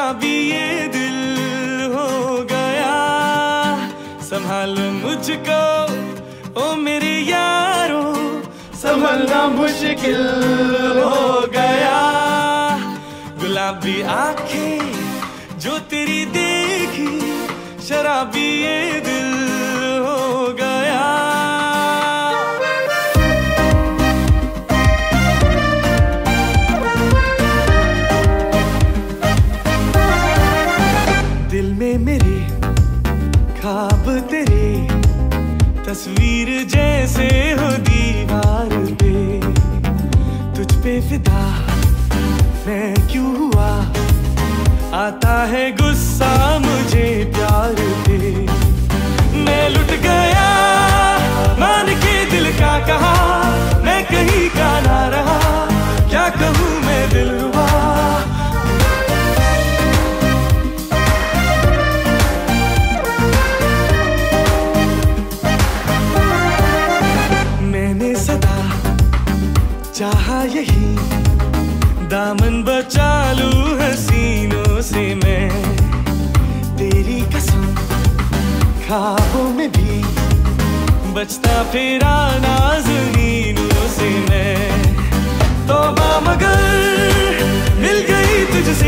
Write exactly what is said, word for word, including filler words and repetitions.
शराबी ये दिल हो गया। संभालो मुझको ओ मेरे यारो, संभलना मुश्किल हो गया। गुलाबी आंखें जो तेरी देखी, शराबी ये दिल हो गया। दिल में मेरे ख्वाब तेरे, तस्वीर जैसे हो दीवार पे। तुझ पे फिदा मैं क्यों हुआ, आता है गुस्सा मुझे प्यार पे। मैं लुट गया मान के दिल का कहा, मैं कहीं का ना रहा, क्या कहूँ मैं दिलरुबा। मैंने सदा चाहा यही, दामन बचा लूं हसीनों से मैं। तेरी कसम ख्वाबों में भी बचता फिरा नाज़नीनों से मैं। तौबा मगर मिल गई तुझसे